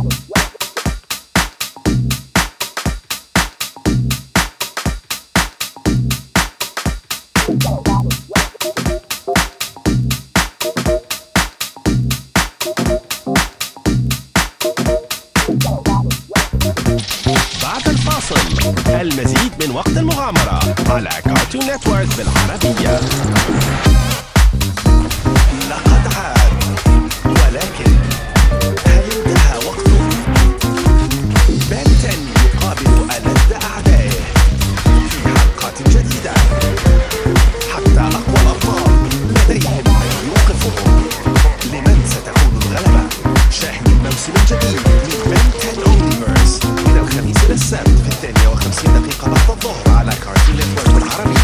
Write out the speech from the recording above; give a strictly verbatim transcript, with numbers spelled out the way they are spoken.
بعد الفاصل المزيد من وقت المغامرة على كارتون نتورك بالعربية. لقد عاد، ولكن هل انتهى وقته؟ بن عشرة يقابل ألد أعدائه في حلقات جديدة، حتى أقوى الأبطال لديهم من يوقفهم. لمن ستكون الغلبة؟ شاهد الموسم الجديد من بن عشرة أونليفرز من الخميس إلى السبت في الثانية وخمسين دقيقة بعد الظهر على كارتون نتورك بالعربية.